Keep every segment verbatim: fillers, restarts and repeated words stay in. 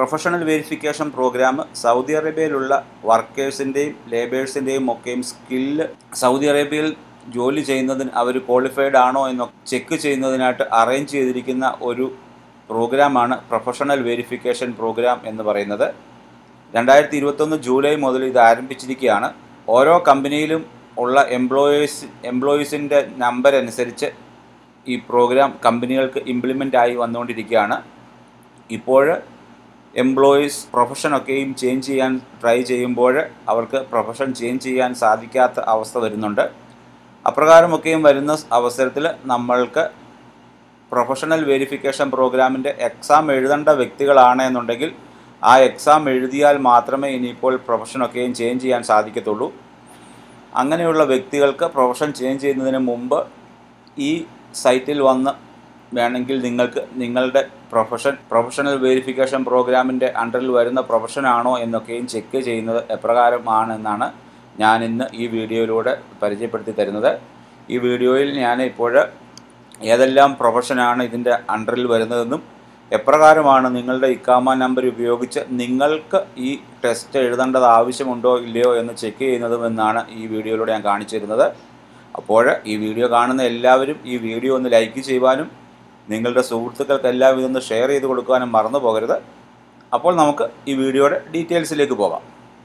Professional verification program Saudi അറേബ്യയിലുള്ള വർക്കേഴ്സിൻ്റെയും ലേബേഴ്സിൻ്റെയും ഒക്കെയും സ്കില്ല് സൗദി അറേബ്യയിൽ ജോലി ചെയ്യുന്നതിന് അവർ ക്വാളിഫൈഡ് ആണോ എന്നൊക്കെ ചെക്ക് ചെയ്യുന്നതിനായിട്ട് അറേഞ്ച് ചെയ്തിരിക്കുന്ന ഒരു പ്രോഗ്രാമാണ് പ്രൊഫഷണൽ വെരിഫിക്കേഷൻ പ്രോഗ്രാം എന്ന് പറയുന്നത്. രണ്ടായിരത്തി ഇരുപത്തൊന്ന് ജൂലൈ മുതൽ ഇത് ആരംഭിച്ചിരിക്കുകയാണ്. ഓരോ കമ്പനിയിലും ഉള്ള എംപ്ലോയീസ് എംപ്ലോയീസിൻ്റെ നമ്പർ അനുസരിച്ച് ഈ പ്രോഗ്രാം കമ്പനികൾക്ക് ഇംപ്ലിമെൻ്റ് ആയി വന്നുകൊണ്ടിരിക്കുകയാണ്. ഇപ്പോൾ എംപ്ലോയീസ് പ്രൊഫഷനൊക്കെയും ചേഞ്ച് ചെയ്യാൻ ട്രൈ ചെയ്യുമ്പോൾ അവർക്ക് പ്രൊഫഷൻ ചേഞ്ച് ചെയ്യാൻ സാധിക്കാത്ത അവസ്ഥ വരുന്നുണ്ട്. അപ്രകാരമൊക്കെയും വരുന്ന അവസരത്തിൽ നമ്മൾക്ക് പ്രൊഫഷണൽ വെരിഫിക്കേഷൻ പ്രോഗ്രാമിൻ്റെ എക്സാം എഴുതേണ്ട വ്യക്തികളാണ് എന്നുണ്ടെങ്കിൽ ആ എക്സാം എഴുതിയാൽ മാത്രമേ ഇനിയിപ്പോൾ പ്രൊഫഷനൊക്കെയും ചേഞ്ച് ചെയ്യാൻ സാധിക്കത്തുള്ളൂ. അങ്ങനെയുള്ള വ്യക്തികൾക്ക് പ്രൊഫഷൻ ചേഞ്ച് ചെയ്യുന്നതിന് മുമ്പ് ഈ സൈറ്റിൽ വന്ന് വേണമെങ്കിൽ നിങ്ങൾക്ക് നിങ്ങളുടെ പ്രൊഫഷൻ പ്രൊഫഷണൽ വെരിഫിക്കേഷൻ പ്രോഗ്രാമിൻ്റെ അണ്ടറിൽ വരുന്ന പ്രൊഫഷനാണോ എന്നൊക്കെയും ചെക്ക് ചെയ്യുന്നത് എപ്രകാരമാണെന്നാണ് ഞാൻ ഇന്ന് ഈ വീഡിയോയിലൂടെ പരിചയപ്പെടുത്തി തരുന്നത്. ഈ വീഡിയോയിൽ ഞാൻ ഇപ്പോൾ ഏതെല്ലാം പ്രൊഫഷനാണ് ഇതിൻ്റെ അണ്ടറിൽ വരുന്നതെന്നും എപ്രകാരമാണ് നിങ്ങളുടെ ഇക്കാമ നമ്പർ ഉപയോഗിച്ച് നിങ്ങൾക്ക് ഈ ടെസ്റ്റ് എഴുതേണ്ടത് ആവശ്യമുണ്ടോ ഇല്ലയോ എന്ന് ചെക്ക് ചെയ്യുന്നതും എന്നാണ് ഈ വീഡിയോയിലൂടെ ഞാൻ കാണിച്ചു തരുന്നത്. അപ്പോൾ ഈ വീഡിയോ കാണുന്ന എല്ലാവരും ഈ വീഡിയോ ഒന്ന് ലൈക്ക് ചെയ്യുവാനും നിങ്ങളുടെ സുഹൃത്തുക്കൾക്കെല്ലാം ഇതൊന്ന് ഷെയർ ചെയ്ത് കൊടുക്കുവാനും മറന്നു പോകരുത്. അപ്പോൾ നമുക്ക് ഈ വീഡിയോയുടെ ഡീറ്റെയിൽസിലേക്ക് പോകാം.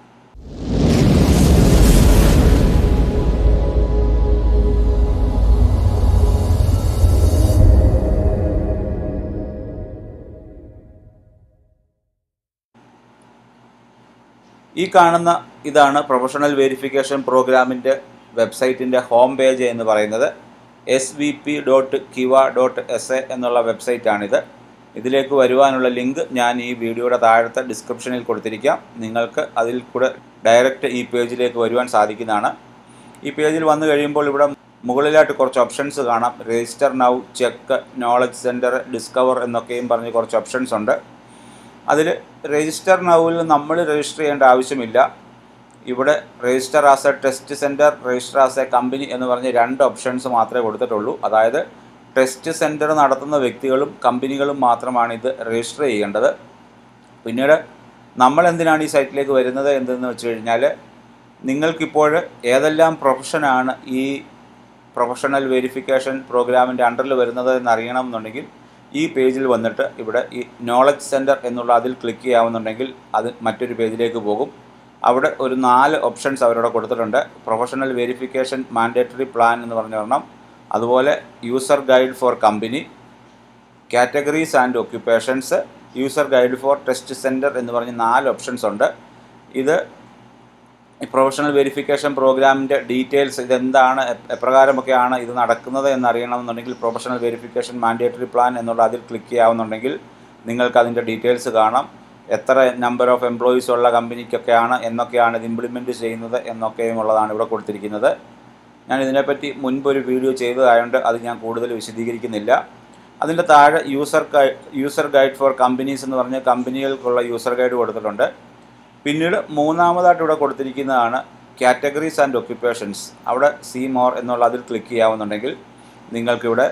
ഈ കാണുന്ന ഇതാണ് പ്രൊഫഷണൽ വെരിഫിക്കേഷൻ പ്രോഗ്രാമിൻ്റെ വെബ്സൈറ്റിൻ്റെ ഹോം പേജ് എന്ന് പറയുന്നത്. S V P dot Qiwa dot S A എന്നുള്ള വെബ്സൈറ്റാണിത്. ഇതിലേക്ക് വരുവാനുള്ള ലിങ്ക് ഞാൻ ഈ വീഡിയോയുടെ താഴത്തെ ഡിസ്ക്രിപ്ഷനിൽ കൊടുത്തിരിക്കാം. നിങ്ങൾക്ക് അതിൽ കൂടെ ഡയറക്റ്റ് ഈ പേജിലേക്ക് വരുവാൻ സാധിക്കുന്നതാണ്. ഈ പേജിൽ വന്നു കഴിയുമ്പോൾ ഇവിടെ മുകളിലായിട്ട് കുറച്ച് ഓപ്ഷൻസ് കാണാം. Register now, check, knowledge centre, discover എന്നൊക്കെയും പറഞ്ഞ് കുറച്ച് ഓപ്ഷൻസ് ഉണ്ട്. അതിൽ രജിസ്റ്റർ നൗവിൽ നമ്മൾ രജിസ്റ്റർ ചെയ്യേണ്ട ആവശ്യമില്ല. ഇവിടെ register as a test centre, register as a company എന്ന് പറഞ്ഞ് രണ്ട് ഓപ്ഷൻസ് മാത്രമേ കൊടുത്തിട്ടുള്ളൂ. അതായത് ടെസ്റ്റ് സെൻറ്റർ നടത്തുന്ന വ്യക്തികളും കമ്പനികളും മാത്രമാണ് ഇത് രജിസ്റ്റർ ചെയ്യേണ്ടത്. പിന്നീട് നമ്മൾ എന്തിനാണ് ഈ സൈറ്റിലേക്ക് വരുന്നത് എന്തെന്ന് വെച്ച് കഴിഞ്ഞാൽ, നിങ്ങൾക്കിപ്പോൾ ഏതെല്ലാം പ്രൊഫഷനാണ് ഈ പ്രൊഫഷണൽ വെരിഫിക്കേഷൻ പ്രോഗ്രാമിൻ്റെ അണ്ടറിൽ വരുന്നത് എന്നറിയണമെന്നുണ്ടെങ്കിൽ ഈ പേജിൽ വന്നിട്ട് ഇവിടെ ഈ നോളജ് സെൻറ്റർ എന്നുള്ള അതിൽ ക്ലിക്ക് ചെയ്യാവുന്നുണ്ടെങ്കിൽ അത് മറ്റൊരു പേജിലേക്ക് പോകും. അവിടെ ഒരു നാല് ഓപ്ഷൻസ് അവരോട് കൊടുത്തിട്ടുണ്ട്. പ്രൊഫഷണൽ വെരിഫിക്കേഷൻ മാൻഡേറ്ററി പ്ലാൻ എന്ന് പറഞ്ഞ ഒരെണ്ണം, അതുപോലെ user guide for company, categories and occupations, user guide for test centre എന്ന് പറഞ്ഞ് നാല് ഓപ്ഷൻസ് ഉണ്ട്. ഇത് പ്രൊഫഷണൽ വെരിഫിക്കേഷൻ പ്രോഗ്രാമിൻ്റെ ഡീറ്റെയിൽസ്, ഇതെന്താണ് എപ്രകാരമൊക്കെയാണ് ഇത് നടക്കുന്നത് എന്നറിയണമെന്നുണ്ടെങ്കിൽ പ്രൊഫഷണൽ വെരിഫിക്കേഷൻ മാൻഡേറ്ററി പ്ലാൻ എന്നുള്ള അതിൽ ക്ലിക്ക് ചെയ്യാവുന്നുണ്ടെങ്കിൽ നിങ്ങൾക്ക് അതിൻ്റെ ഡീറ്റെയിൽസ് കാണാം. എത്ര നമ്പർ ഓഫ് എംപ്ലോയീസ് ഉള്ള കമ്പനിക്കൊക്കെയാണ് എന്നൊക്കെയാണ് ഇത് ഇംപ്ലിമെൻറ്റ് ചെയ്യുന്നത് എന്നൊക്കെയും ഉള്ളതാണ് ഇവിടെ കൊടുത്തിരിക്കുന്നത്. ഞാൻ ഇതിനെപ്പറ്റി മുൻപൊരു വീഡിയോ ചെയ്തതായതുകൊണ്ട് അത് ഞാൻ കൂടുതൽ വിശദീകരിക്കുന്നില്ല. അതിൻ്റെ താഴെ user guide user guide for companies എന്ന് പറഞ്ഞ് കമ്പനികൾക്കുള്ള യൂസർ ഗൈഡ് കൊടുത്തിട്ടുണ്ട്. പിന്നീട് മൂന്നാമതായിട്ട് ഇവിടെ കൊടുത്തിരിക്കുന്നതാണ് കാറ്റഗറീസ് ആൻഡ് ഒക്യുപ്പേഷൻസ്. അവിടെ സി മോർ എന്നുള്ള അതിൽ ക്ലിക്ക് ചെയ്യാവുന്നുണ്ടെങ്കിൽ നിങ്ങൾക്കിവിടെ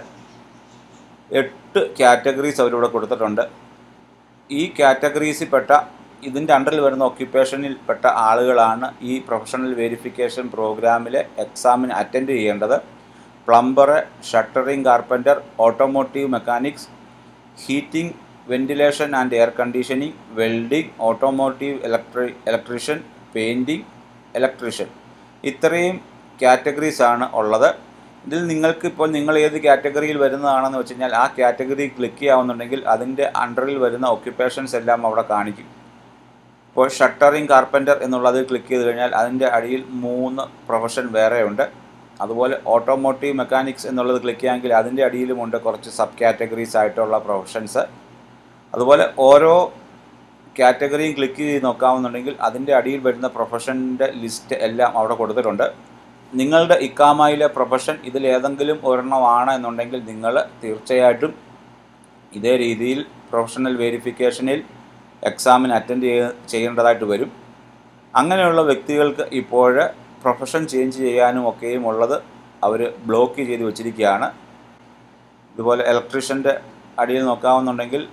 എട്ട് കാറ്റഗറീസ് അവരിവിടെ കൊടുത്തിട്ടുണ്ട്. ഈ കാറ്റഗറീസിൽപ്പെട്ട ഇതിൻ്റെ അണ്ടറിൽ വരുന്ന ഒക്യുപ്പേഷനിൽപ്പെട്ട ആളുകളാണ് ഈ പ്രൊഫഷണൽ വെരിഫിക്കേഷൻ പ്രോഗ്രാമിലെ എക്സാമിന് അറ്റൻഡ് ചെയ്യേണ്ടത്. Plumber, shuttering carpenter, automotive mechanics, heating, ventilation and air conditioning, welding, automotive electric electrician, painting, electrician, ഇത്രയും കാറ്റഗറീസാണ് ഉള്ളത്. ഇതിൽ നിങ്ങൾക്കിപ്പോൾ നിങ്ങൾ ഏത് കാറ്റഗറിയിൽ വരുന്നതാണെന്ന് വെച്ച് കഴിഞ്ഞാൽ ആ കാറ്റഗറി ക്ലിക്ക് ചെയ്യാവുന്നുണ്ടെങ്കിൽ അതിൻ്റെ അണ്ടറിൽ വരുന്ന ഒക്യുപ്പേഷൻസ് എല്ലാം അവിടെ കാണിക്കും. ഇപ്പോൾ ഷട്ടറിംഗ് കാർപ്പൻ്റർ എന്നുള്ളത് ക്ലിക്ക് ചെയ്ത് കഴിഞ്ഞാൽ അതിൻ്റെ അടിയിൽ മൂന്ന് പ്രൊഫഷൻ വേറെയുണ്ട്. അതുപോലെ ഓട്ടോമോട്ടീവ് മെക്കാനിക്സ് എന്നുള്ളത് ക്ലിക്ക് ചെയ്യാമെങ്കിൽ അതിൻ്റെ അടിയിലുമുണ്ട് കുറച്ച് സബ് കാറ്റഗറീസ് ആയിട്ടുള്ള പ്രൊഫഷൻസ്. അതുപോലെ ഓരോ കാറ്റഗറിയും ക്ലിക്ക് ചെയ്ത് നോക്കാവുന്നുണ്ടെങ്കിൽ അതിൻ്റെ അടിയിൽ വരുന്ന പ്രൊഫഷൻ്റെ ലിസ്റ്റ് എല്ലാം അവിടെ കൊടുത്തിട്ടുണ്ട്. നിങ്ങളുടെ ഇക്കാമയിലെ പ്രൊഫഷൻ ഇതിലേതെങ്കിലും ഒരെണ്ണമാണ് എന്നുണ്ടെങ്കിൽ നിങ്ങൾ തീർച്ചയായിട്ടും ഇതേ രീതിയിൽ പ്രൊഫഷണൽ വെരിഫിക്കേഷനിൽ എക്സാമിന് അറ്റൻഡ് ചെയ്യേണ്ടതായിട്ട് വരും. അങ്ങനെയുള്ള വ്യക്തികൾക്ക് ഇപ്പോൾ പ്രൊഫഷൻ ചേഞ്ച് ചെയ്യാനും ഒക്കെയും ഉള്ളത് അവർ ബ്ലോക്ക് ചെയ്ത് വെച്ചിരിക്കുകയാണ്. ഇതുപോലെ ഇലക്ട്രീഷ്യൻ്റെ അടിയിൽ നോക്കാവുന്നുണ്ടെങ്കിൽ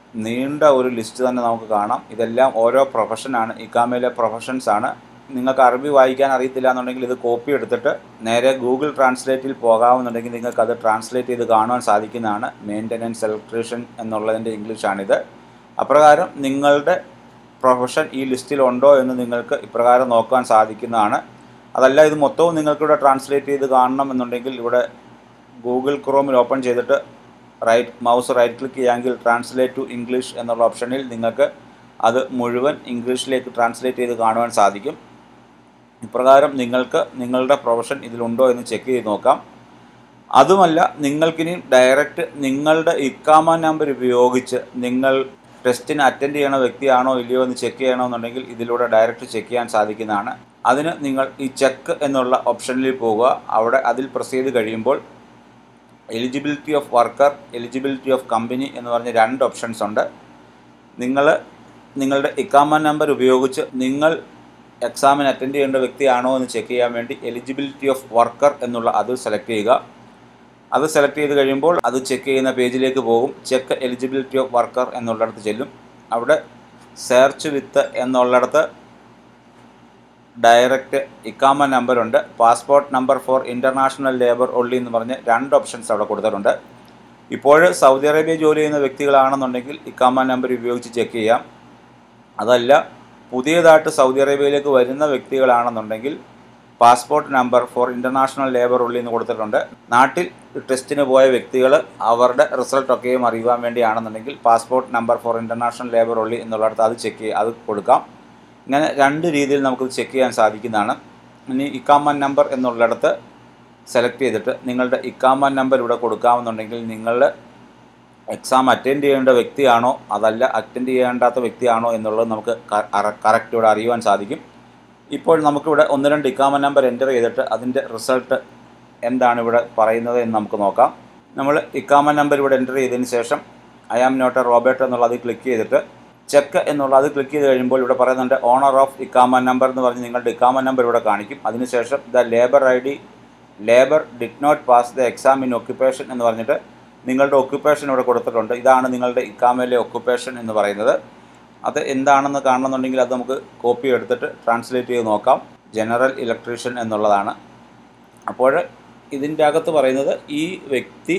നീണ്ട ഒരു ലിസ്റ്റ് തന്നെ നമുക്ക് കാണാം. ഇതെല്ലാം ഓരോ പ്രൊഫഷനാണ്, ഇക്കാമയിലെ പ്രൊഫഷൻസ് ആണ്. നിങ്ങൾക്ക് അറബി വായിക്കാൻ അറിയത്തില്ല എന്നുണ്ടെങ്കിൽ ഇത് കോപ്പി എടുത്തിട്ട് നേരെ ഗൂഗിൾ ട്രാൻസ്ലേറ്റിൽ പോകാമെന്നുണ്ടെങ്കിൽ നിങ്ങൾക്ക് അത് ട്രാൻസ്ലേറ്റ് ചെയ്ത് കാണുവാൻ സാധിക്കുന്നതാണ്. മെയിൻ്റനൻസ് ഇലക്ട്രീഷ്യൻ എന്നുള്ളതിൻ്റെ ഇംഗ്ലീഷാണിത്. അപ്രകാരം നിങ്ങളുടെ പ്രൊഫഷൻ ഈ ലിസ്റ്റിലുണ്ടോ എന്ന് നിങ്ങൾക്ക് ഇപ്രകാരം നോക്കാൻ സാധിക്കുന്നതാണ്. അതല്ല ഇത് മൊത്തവും നിങ്ങൾക്കിവിടെ ട്രാൻസ്ലേറ്റ് ചെയ്ത് കാണണം എന്നുണ്ടെങ്കിൽ ഇവിടെ ഗൂഗിൾ ക്രോമിൽ ഓപ്പൺ ചെയ്തിട്ട് റൈറ്റ് മൗസ് റൈറ്റ് ക്ലിക്ക് ചെയ്യാമെങ്കിൽ ട്രാൻസ്ലേറ്റ് ടു ഇംഗ്ലീഷ് എന്നുള്ള ഓപ്ഷനിൽ നിങ്ങൾക്ക് അത് മുഴുവൻ ഇംഗ്ലീഷിലേക്ക് ട്രാൻസ്ലേറ്റ് ചെയ്ത് കാണുവാൻ സാധിക്കും. ഇപ്രകാരം നിങ്ങൾക്ക് നിങ്ങളുടെ പ്രൊഫഷൻ ഇതിലുണ്ടോ എന്ന് ചെക്ക് ചെയ്ത് നോക്കാം. അതുമല്ല, നിങ്ങൾക്കിനി ഡയറക്റ്റ് നിങ്ങളുടെ ഇക്കാമ നമ്പർ ഉപയോഗിച്ച് നിങ്ങൾ ടെസ്റ്റിന് അറ്റൻഡ് ചെയ്യണ വ്യക്തിയാണോ ഇല്ലയോ എന്ന് ചെക്ക് ചെയ്യണമെന്നുണ്ടെങ്കിൽ ഇതിലൂടെ ഡയറക്റ്റ് ചെക്ക് ചെയ്യാൻ സാധിക്കുന്നതാണ്. അതിന് നിങ്ങൾ ഈ ചെക്ക് എന്നുള്ള ഓപ്ഷനിൽ പോവുക. അവിടെ അതിൽ പ്രസ് ചെയ്ത് കഴിയുമ്പോൾ eligibility of worker, eligibility of company എന്ന് പറഞ്ഞ രണ്ട് ഓപ്ഷൻസ് ഉണ്ട്. നിങ്ങൾ നിങ്ങളുടെ ഇക്കാമ നമ്പർ ഉപയോഗിച്ച് നിങ്ങൾ എക്സാമിന് അറ്റൻഡ് ചെയ്യേണ്ട വ്യക്തിയാണോ എന്ന് ചെക്ക് ചെയ്യാൻ വേണ്ടി എലിജിബിലിറ്റി ഓഫ് വർക്കർ എന്നുള്ള അത് സെലക്ട് ചെയ്യുക. അത് സെലക്ട് ചെയ്ത് കഴിയുമ്പോൾ അത് ചെക്ക് ചെയ്യുന്ന പേജിലേക്ക് പോകും. ചെക്ക് എലിജിബിലിറ്റി ഓഫ് വർക്കർ എന്നുള്ളിടത്ത് ചെല്ലും. അവിടെ സെർച്ച് വിത്ത് എന്നുള്ളിടത്ത് ഡയറക്റ്റ് ഇക്കാമ നമ്പറുണ്ട്, passport number for international labour only എന്ന് പറഞ്ഞ് രണ്ട് ഓപ്ഷൻസ് അവിടെ കൊടുത്തിട്ടുണ്ട്. ഇപ്പോൾ സൗദി അറേബ്യ ജോലി ചെയ്യുന്ന വ്യക്തികളാണെന്നുണ്ടെങ്കിൽ ഇക്കാമ നമ്പർ ഉപയോഗിച്ച് ചെക്ക് ചെയ്യാം. അതല്ല പുതിയതായിട്ട് സൗദി അറേബ്യയിലേക്ക് വരുന്ന വ്യക്തികളാണെന്നുണ്ടെങ്കിൽ passport number for international labour only എന്ന് കൊടുത്തിട്ടുണ്ട്. നാട്ടിൽ ടെസ്റ്റിന് പോയ വ്യക്തികൾ അവരുടെ റിസൾട്ടൊക്കെയും അറിയുവാൻ വേണ്ടിയാണെന്നുണ്ടെങ്കിൽ passport number for international labour only എന്നുള്ളിടത്ത് അത് ചെക്ക് ചെയ്യുക, അത് കൊടുക്കാം. ഇങ്ങനെ രണ്ട് രീതിയിൽ നമുക്ക് ചെക്ക് ചെയ്യാൻ സാധിക്കുന്നതാണ്. ഇനി ഇക്കാമ നമ്പർ എന്നുള്ളിടത്ത് സെലക്ട് ചെയ്തിട്ട് നിങ്ങളുടെ ഇക്കാമ നമ്പർ ഇവിടെ കൊടുക്കാമെന്നുണ്ടെങ്കിൽ നിങ്ങളുടെ എക്സാം അറ്റൻഡ് ചെയ്യേണ്ട വ്യക്തിയാണോ അതല്ല അറ്റൻഡ് ചെയ്യേണ്ടാത്ത വ്യക്തിയാണോ എന്നുള്ളത് നമുക്ക് കറക്റ്റ് ഇവിടെ അറിയുവാൻ സാധിക്കും. ഇപ്പോൾ നമുക്കിവിടെ ഒന്ന് രണ്ട് ഇക്കാമ നമ്പർ എൻ്റർ ചെയ്തിട്ട് അതിൻ്റെ റിസൾട്ട് എന്താണ് ഇവിടെ പറയുന്നത് എന്ന് നമുക്ക് നോക്കാം. നമ്മൾ ഇക്കാമ നമ്പർ ഇവിടെ എൻ്റർ ചെയ്തതിന് ശേഷം I am not a robot എന്നുള്ളത് ക്ലിക്ക് ചെയ്തിട്ട് ചെക്ക് എന്നുള്ളത് ക്ലിക്ക് ചെയ്ത് കഴിയുമ്പോൾ ഇവിടെ പറയുന്നുണ്ട് ഓണർ ഓഫ് ഇക്കാമ നമ്പർ എന്ന് പറഞ്ഞ് നിങ്ങളുടെ ഇക്കാമ നമ്പർ ഇവിടെ കാണിക്കും. അതിനുശേഷം the labour I D labour did not pass the exam in occupation എന്ന് പറഞ്ഞിട്ട് നിങ്ങളുടെ ഒക്യുപ്പേഷൻ ഇവിടെ കൊടുത്തിട്ടുണ്ട്. ഇതാണ് നിങ്ങളുടെ ഇക്കാമയിലെ ഒക്യുപ്പേഷൻ എന്ന് പറയുന്നത്. അത് എന്താണെന്ന് കാണണമെന്നുണ്ടെങ്കിൽ അത് നമുക്ക് കോപ്പി എടുത്തിട്ട് ട്രാൻസ്ലേറ്റ് ചെയ്ത് നോക്കാം. ജനറൽ ഇലക്ട്രീഷ്യൻ എന്നുള്ളതാണ്. അപ്പോൾ ഇതിൻ്റെ അകത്ത് പറയുന്നത് ഈ വ്യക്തി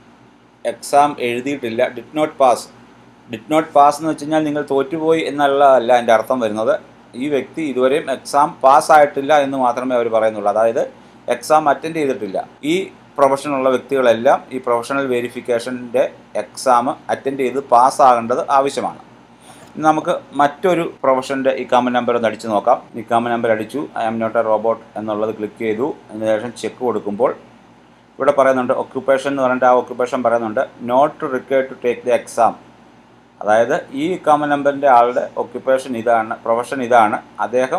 എക്സാം എഴുതിയിട്ടില്ല, did not pass. Did not pass എന്ന് വെച്ച് കഴിഞ്ഞാൽ നിങ്ങൾ തോറ്റുപോയി എന്നുള്ളതല്ല എൻ്റെ അർത്ഥം വരുന്നത്. ഈ വ്യക്തി ഇതുവരെയും എക്സാം പാസ്സായിട്ടില്ല എന്ന് മാത്രമേ അവർ പറയുന്നുള്ളൂ. അതായത് എക്സാം അറ്റൻഡ് ചെയ്തിട്ടില്ല. ഈ പ്രൊഫഷനുള്ള വ്യക്തികളെല്ലാം ഈ പ്രൊഫഷണൽ വെരിഫിക്കേഷൻ്റെ എക്സാം അറ്റൻഡ് ചെയ്ത് പാസ്സാകേണ്ടത് ആവശ്യമാണ്. നമുക്ക് മറ്റൊരു പ്രൊഫഷൻ്റെ ഇക്കാമ നമ്പർ ഒന്ന് അടിച്ചു നോക്കാം. ഇക്കാമ നമ്പർ അടിച്ചു, I am not a robot എന്നുള്ളത് ക്ലിക്ക് ചെയ്തു. അതിനുശേഷം ചെക്ക് കൊടുക്കുമ്പോൾ ഇവിടെ പറയുന്നുണ്ട് ഒക്യുപ്പേഷൻ എന്ന് പറഞ്ഞിട്ട് ആ ഒക്യുപ്പേഷൻ പറയുന്നുണ്ട് not required to take the exam. അതായത് ഈ ഇക്കാമ നമ്പറിൻ്റെ ആളുടെ ഒക്യുപ്പേഷൻ ഇതാണ്, പ്രൊഫഷൻ ഇതാണ്. അദ്ദേഹം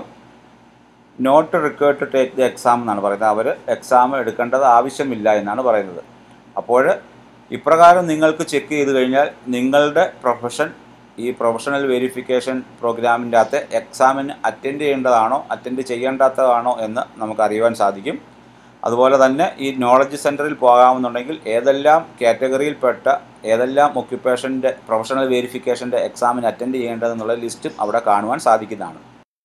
not required to take the exam എന്നാണ് പറയുന്നത്. അവർ എക്സാം എടുക്കേണ്ടത് ആവശ്യമില്ല എന്നാണ് പറയുന്നത്. അപ്പോൾ ഇപ്രകാരം നിങ്ങൾക്ക് ചെക്ക് ചെയ്ത് കഴിഞ്ഞാൽ നിങ്ങളുടെ പ്രൊഫഷൻ ഈ പ്രൊഫഷണൽ വെരിഫിക്കേഷൻ പ്രോഗ്രാമിൻ്റെ അകത്ത് എക്സാമിന് അറ്റൻഡ് ചെയ്യേണ്ടതാണോ അറ്റൻഡ് ചെയ്യേണ്ടാത്തതാണോ എന്ന് നമുക്ക് അറിയുവാൻ സാധിക്കും. അതുപോലെ തന്നെ ഈ നോളജ് സെൻറ്ററിൽ പോകാമെന്നുണ്ടെങ്കിൽ ഏതെല്ലാം കാറ്റഗറിയിൽപ്പെട്ട ഏതെല്ലാം ഒക്യുപ്പേഷൻ്റെ പ്രൊഫഷണൽ വെരിഫിക്കേഷൻ്റെ എക്സാമിന് അറ്റൻഡ് ചെയ്യേണ്ടതെന്നുള്ള ലിസ്റ്റും അവിടെ കാണുവാൻ സാധിക്കുന്നതാണ്.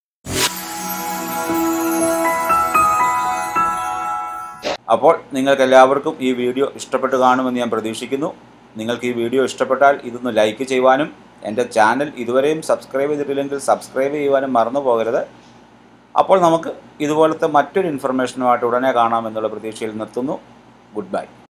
അപ്പോൾ നിങ്ങൾക്ക് എല്ലാവർക്കും ഈ വീഡിയോ ഇഷ്ടപ്പെട്ട് കാണുമെന്ന് ഞാൻ പ്രതീക്ഷിക്കുന്നു. നിങ്ങൾക്ക് ഈ വീഡിയോ ഇഷ്ടപ്പെട്ടാൽ ഇതൊന്ന് ലൈക്ക് ചെയ്യുവാനും എൻ്റെ ചാനൽ ഇതുവരെയും സബ്സ്ക്രൈബ് ചെയ്തിട്ടില്ലെങ്കിൽ സബ്സ്ക്രൈബ് ചെയ്യുവാനും മറന്നു പോകരുത്. അപ്പോൾ നമുക്ക് ഇതുപോലത്തെ മറ്റൊരു ഇൻഫർമേഷനുമായിട്ട് ഉടനെ കാണാമെന്നുള്ള പ്രതീക്ഷയിൽ നിർത്തുന്നു. Good by.